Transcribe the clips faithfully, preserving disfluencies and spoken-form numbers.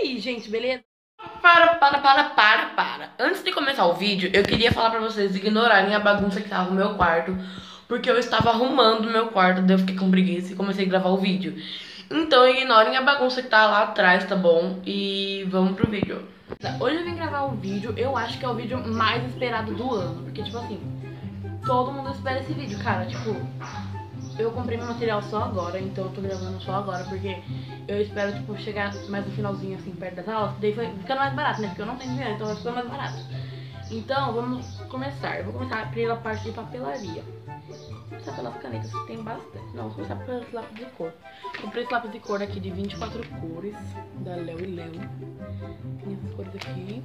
aí, gente, beleza? Para, para, para, para, para. Antes de começar o vídeo, eu queria falar pra vocês ignorarem a bagunça que tava no meu quarto, porque eu estava arrumando o meu quarto, daí eu fiquei com preguiça e comecei a gravar o vídeo. Então ignorem a bagunça que tá lá atrás, tá bom? E vamos pro vídeo. Hoje eu vim gravar o vídeo, eu acho que é o vídeo mais esperado do ano, porque tipo assim, todo mundo espera esse vídeo, cara, tipo... Eu comprei meu material só agora, então eu tô gravando só agora, porque eu espero, tipo, chegar mais no finalzinho, assim, perto das aulas, daí foi ficando mais barato, né? Porque eu não tenho dinheiro, então vai ficando mais barato. Então, vamos começar. Eu vou começar pela parte de papelaria. Vou começar pelas canetas, que tem bastante. Não, vou começar pelos lápis de cor. Comprei esse lápis de cor aqui de vinte e quatro cores, da Léo e Léo. Tem essas cores aqui.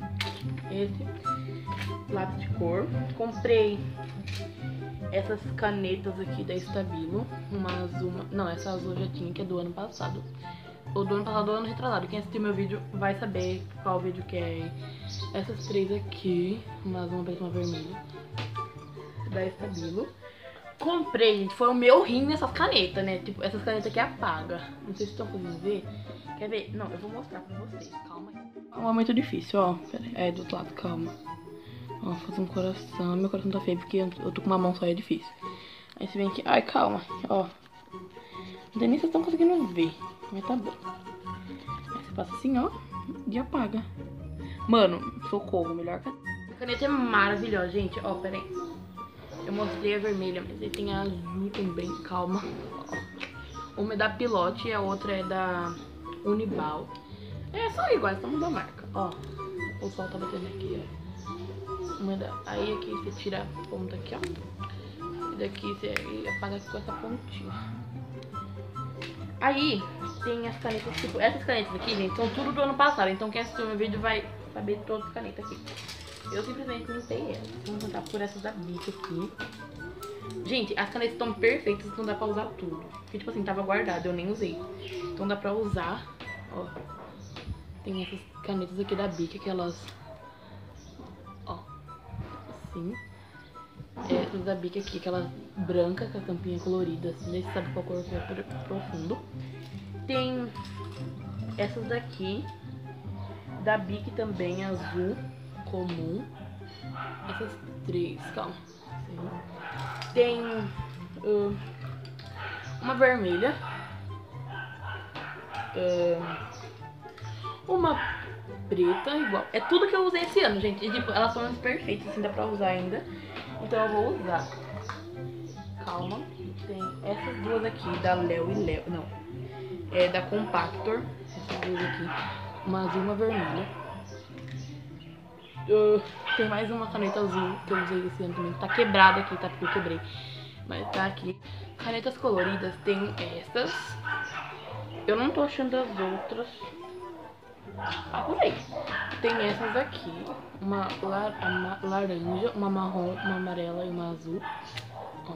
Esse lápis de cor. Comprei essas canetas aqui da Stabilo, uma azul, não, essa azul já tinha, que é do ano passado, ou do ano passado, do ano retrasado. Quem assistiu meu vídeo vai saber qual vídeo que é. Essas três aqui, uma azul, uma preta, uma vermelha, da Stabilo. Comprei, gente, foi o meu rim nessas canetas, né, tipo, essas canetas aqui apaga, não sei se estão conseguindo ver, quer ver? Não, eu vou mostrar pra vocês, calma aí. Não é muito difícil, ó, pera aí, é do outro lado, calma. Ó, fazer um coração. Meu coração tá feio porque eu tô com uma mão só, é difícil. Aí você vem aqui. Ai, calma. Ó. Não sei nem se vocês estão conseguindo ver. Mas tá bom. Aí você passa assim, ó. E apaga. Mano, socorro. Melhor que a caneta é maravilhosa, gente. Ó, pera aí. Eu mostrei a vermelha, mas aí tem a azul também. Calma. Ó. Uma é da Pilote e a outra é da Unibal. É, são iguais, só muda a marca. Ó. O sol tá batendo aqui, ó. Aí aqui você tira a ponta aqui, ó. E daqui você apaga com essa pontinha. Aí tem as canetas, tipo, essas canetas aqui, gente, são tudo do ano passado. Então quem assistiu meu vídeo vai saber todas as canetas aqui. Eu simplesmente limpei elas. Vamos contar por essas da Bic aqui. Gente, as canetas estão perfeitas, então dá pra usar tudo. Porque, tipo assim, tava guardado, eu nem usei. Então dá pra usar, ó. Tem essas canetas aqui da Bic, aquelas... Assim. É, da Bic aqui, aquela branca com a tampinha colorida, assim, daí você sabe qual cor que é profundo. Tem essas daqui, da Bic também, azul, comum. Essas três, calma. Assim. Tem uh, uma vermelha. Uh, uma preta, igual. É tudo que eu usei esse ano, gente. E, tipo, elas são perfeitas, assim, dá pra usar ainda. Então eu vou usar. Calma. Tem essas duas aqui, da Léo e Léo. Não. É da Compactor. Essas duas aqui. Uma azul e uma vermelha. Uh, tem mais uma caneta azul que eu usei esse ano também. Tá quebrada aqui, tá? Porque eu quebrei. Mas tá aqui. Canetas coloridas tem essas. Eu não tô achando as outras. Ah, por aí. Tem essas aqui, uma, lar uma laranja, uma marrom, uma amarela e uma azul. Ó.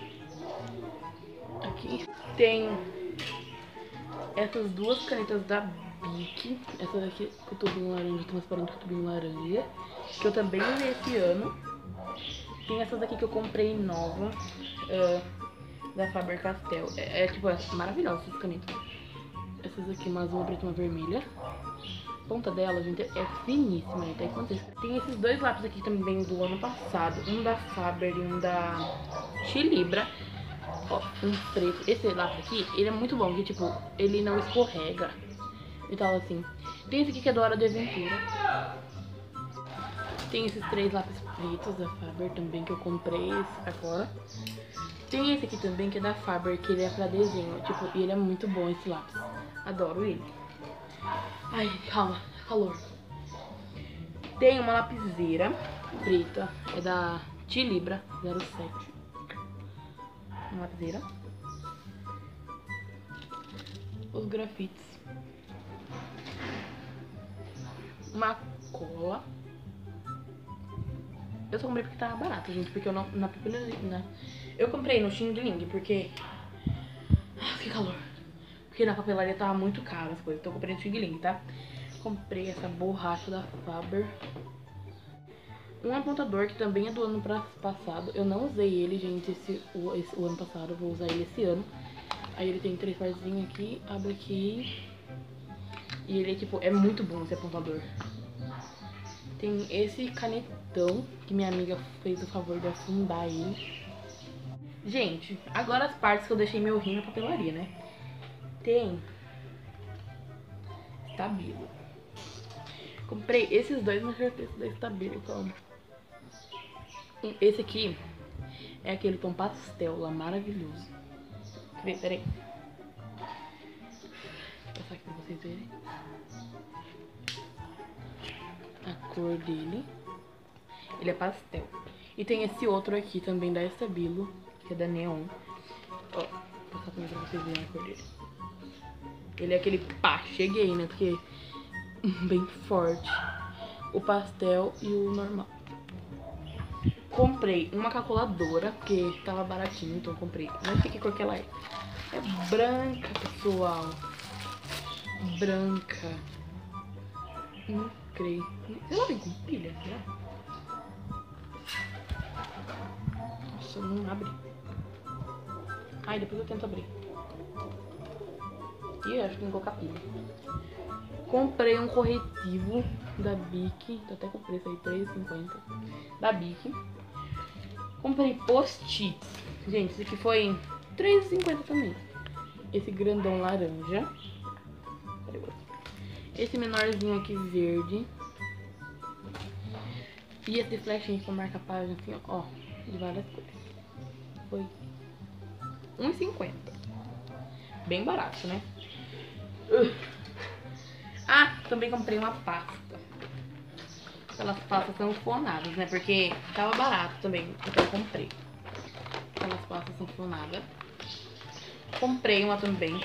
Aqui tem essas duas canetas da Bic. Essa daqui com o tubinho laranja, transparente com o tubinho laranja, que eu também usei esse ano. Tem essas aqui que eu comprei nova, uh, da Faber-Castell. É, é tipo, é maravilhosa essas canetas. Essas aqui, uma azul, uma preta e uma vermelha. A ponta dela, gente, é finíssima, né? Tá aí, tem esses dois lápis aqui também do ano passado. Um da Faber e um da Chilibra. Ó, um preto. Esse lápis aqui, ele é muito bom, porque, tipo, ele não escorrega e tal, assim. Tem esse aqui que é do Hora de Aventura. Tem esses três lápis pretos da Faber também, que eu comprei agora. Tem esse aqui também, que é da Faber, que ele é pra desenho. Tipo, e ele é muito bom, esse lápis. Adoro ele. Ai, calma, calor. Tem uma lapiseira preta, é da Chilibra zero sete. Uma lapiseira. Os grafites. Uma cola. Eu só comprei porque tava barato, gente, porque eu não... Na papelaria, né? Eu comprei no Xing Ling, porque... Ah, que calor. Porque na papelaria tava muito caro as coisas. Então eu comprei no Xing Ling, tá? Comprei essa borracha da Faber. Um apontador que também é do ano passado. Eu não usei ele, gente, esse, o, esse, o ano passado. Eu vou usar ele esse ano. Aí ele tem três partezinhos aqui. Abre aqui. E ele, tipo, é muito bom esse apontador. Tem esse canetão que minha amiga fez o favor de afundar ele. Gente, agora as partes que eu deixei meu rim na papelaria, né? Tem Stabilo. Comprei esses dois na certeza da Stabilo, então. Esse aqui é aquele tom pastel lá, maravilhoso. Peraí, peraí. Vou passar aqui pra vocês verem. A cor dele. Ele é pastel. E tem esse outro aqui também da Stabilo, que é da Neon. Ó, vou passar também pra vocês verem a cor dele. Ele é aquele pá, cheguei, né? Porque bem forte. O pastel e o normal. Comprei uma calculadora, porque tava baratinho, então comprei. Não sei que cor que ela é. É branca, pessoal. Branca. Não creio. Ela vem com pilha, será? Nossa, não abre. Ai, depois eu tento abrir. Ih, acho que tem que colocar pilha. Comprei um corretivo da Bic. Tô até com o preço aí, três reais e cinquenta. Da Bic. Comprei post-its. Gente, esse aqui foi três reais e cinquenta também. Esse grandão laranja. Esse menorzinho aqui verde. E esse flechinho pra marcar a página assim, ó. De várias cores. Foi um real e cinquenta. Bem barato, né? Uh. Ah, também comprei uma pasta. Aquelas pastas sanfonadas, né? Porque tava barato também, então eu comprei. Aquelas pastas sanfonadas. Comprei uma também.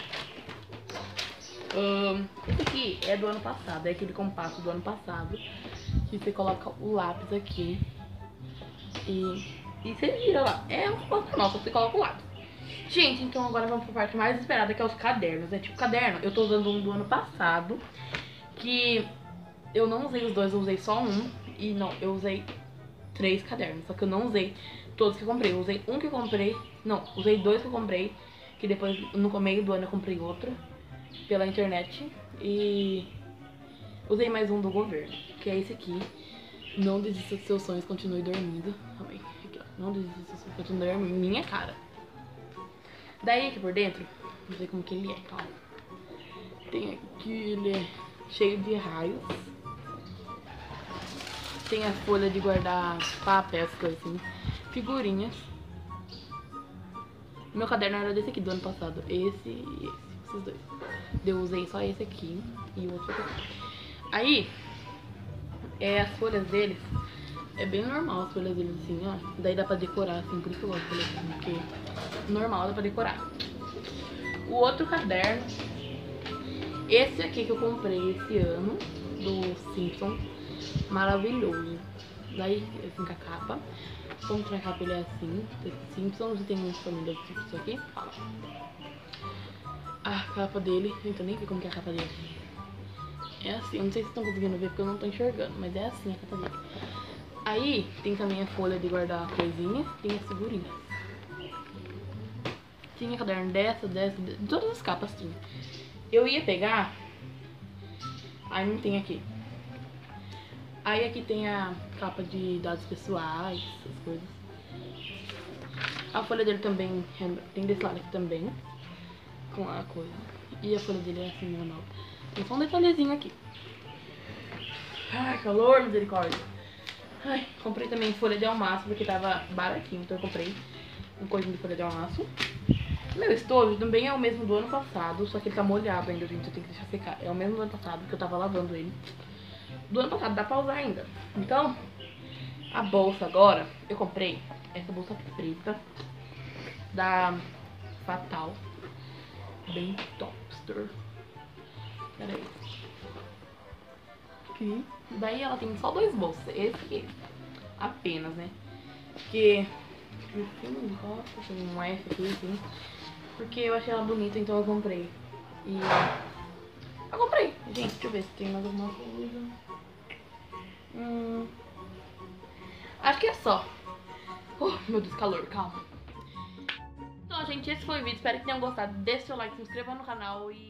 Um, esse aqui é do ano passado, é aquele compasso do ano passado. Que você coloca o lápis aqui. E, e você vira lá. É um compasso normal, só você coloca o lápis. Gente, então agora vamos pra parte mais esperada, que é os cadernos, né? Tipo, caderno, eu tô usando um do ano passado, que eu não usei os dois, eu usei só um. E não, eu usei três cadernos, só que eu não usei todos que eu comprei. Eu usei um que eu comprei, não, usei dois que eu comprei, que depois no meio do ano eu comprei outro pela internet. E usei mais um do governo, que é esse aqui. Não desista dos seus sonhos, continue dormindo. Calma aí, aqui, ó. Não desista dos seus sonhos, continue dormindo. Minha cara. Daí aqui por dentro, não sei como que ele é, calma. Tem aqui, ele é cheio de raios. Tem a folha de guardar papel, essas coisas assim. Figurinhas. Meu caderno era desse aqui do ano passado. Esse e esse, esses dois. Eu usei só esse aqui e o outro aqui. Aí, é, as folhas deles, é bem normal as folhas deles assim, ó. Daí dá pra decorar, assim, por isso que eu gosto de folha assim, porque normal dá pra decorar. O outro caderno, esse aqui que eu comprei esse ano, do Simpson, maravilhoso. Daí, assim, com a capa. Como que a capa ele é assim, Simpsons, e tem um família de Simpsons aqui. A capa dele, então nem vi como que é a capa dele. É assim, eu não sei se vocês estão conseguindo ver porque eu não tô enxergando, mas é assim a capa dele. Aí tem também a folha de guardar coisinha, tem as figurinhas. Tinha caderno dessa, dessa, de todas as capas tinha. Eu ia pegar, aí não tem aqui. Aí aqui tem a capa de dados pessoais, essas coisas. A folha dele também, tem desse lado aqui também, com a coisa. E a folha dele é assim, normal. Tem só um detalhezinho aqui. Ai, calor, misericórdia. Ai, comprei também folha de almaço, porque tava baratinho, então eu comprei um coisinho de folha de almaço. Meu estojo também é o mesmo do ano passado, só que ele tá molhado ainda, gente, eu tenho que deixar secar. É o mesmo do ano passado, porque eu tava lavando ele. Do ano passado dá pra usar ainda. Então, a bolsa agora, eu comprei essa bolsa preta da Fatal. Bem topster. Pera aí. Aqui. Daí ela tem só dois bolsos, esse e esse. Apenas, né? Porque eu não gosto, tem um F aqui, assim. Porque eu achei ela bonita, então eu comprei. E eu comprei. Gente, deixa eu ver se tem mais alguma coisa. Hum, acho que é só. Oh, meu Deus, calor, calma. Então, gente, esse foi o vídeo. Espero que tenham gostado. Deixe seu like, se inscreva no canal e